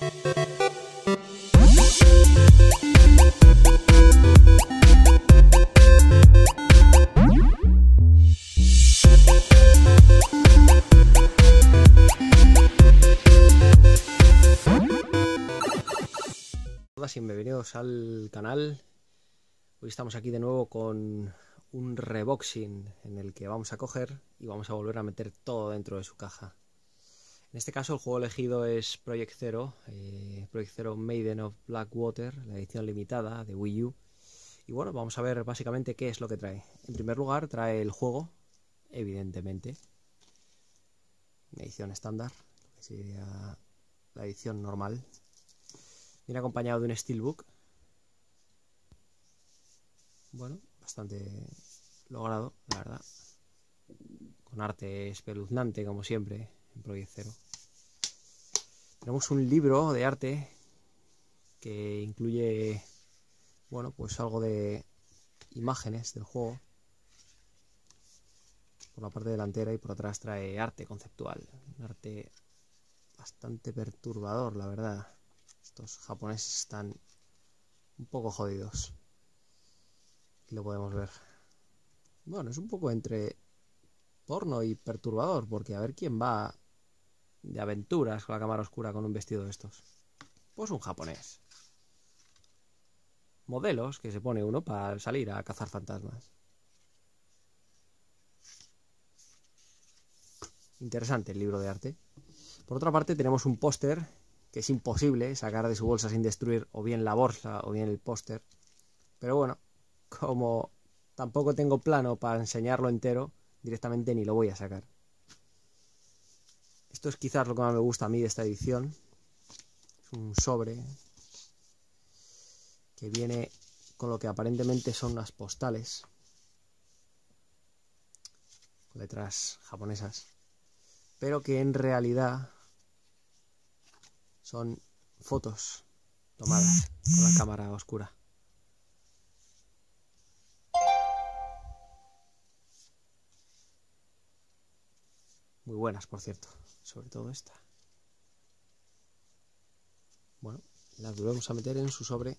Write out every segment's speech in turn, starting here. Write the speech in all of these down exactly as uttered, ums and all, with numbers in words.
Y bienvenidos al canal. Hoy estamos aquí de nuevo con un reboxing en el que vamos a coger y vamos a volver a meter todo dentro de su caja. En este caso el juego elegido es Project Zero, eh, Project Zero Maiden of Blackwater, la edición limitada de Wii U. Y bueno, vamos a ver básicamente qué es lo que trae. En primer lugar trae el juego, evidentemente, una edición estándar, que sería la edición normal. Viene acompañado de un steelbook, bueno, bastante logrado, la verdad, con arte espeluznante como siempre en Project Zero. Tenemos un libro de arte que incluye, bueno, pues algo de imágenes del juego por la parte delantera, y por atrás trae arte conceptual, un arte bastante perturbador, la verdad. Estos japoneses están un poco jodidos. Aquí lo podemos ver. Bueno, es un poco entre porno y perturbador, porque a ver quién va de aventuras con la cámara oscura con un vestido de estos. Pues un japonés. Modelos que se pone uno para salir a cazar fantasmas. Interesante el libro de arte. Por otra parte tenemos un póster que es imposible sacar de su bolsa sin destruir o bien la bolsa o bien el póster. Pero bueno, como tampoco tengo plano para enseñarlo entero, directamente ni lo voy a sacar. Esto es quizás lo que más me gusta a mí de esta edición. Es un sobre que viene con lo que aparentemente son unas postales, con letras japonesas, pero que en realidad son fotos tomadas con la cámara oscura. Muy buenas, por cierto, sobre todo esta. Bueno, las volvemos a meter en su sobre.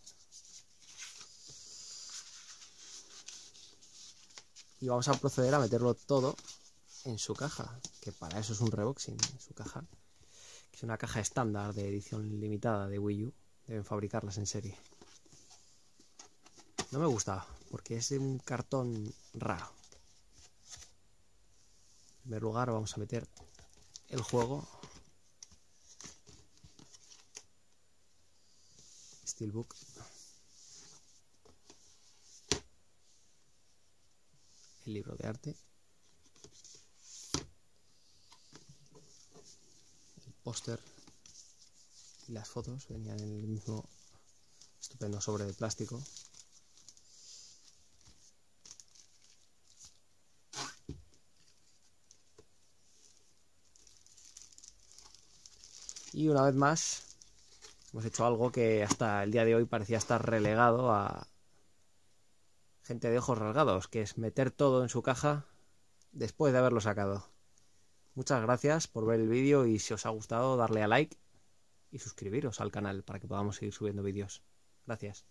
Y vamos a proceder a meterlo todo en su caja, que para eso es un reboxing, en su caja. Es una caja estándar de edición limitada de Wii U. Deben fabricarlas en serie. No me gusta porque es de un cartón raro. En primer lugar vamos a meter el juego. Steelbook. El libro de arte. Póster y las fotos venían en el mismo estupendo sobre de plástico. Y una vez más hemos hecho algo que hasta el día de hoy parecía estar relegado a gente de ojos rasgados, que es meter todo en su caja después de haberlo sacado. Muchas gracias por ver el vídeo, y si os ha gustado darle a like y suscribiros al canal para que podamos seguir subiendo vídeos. Gracias.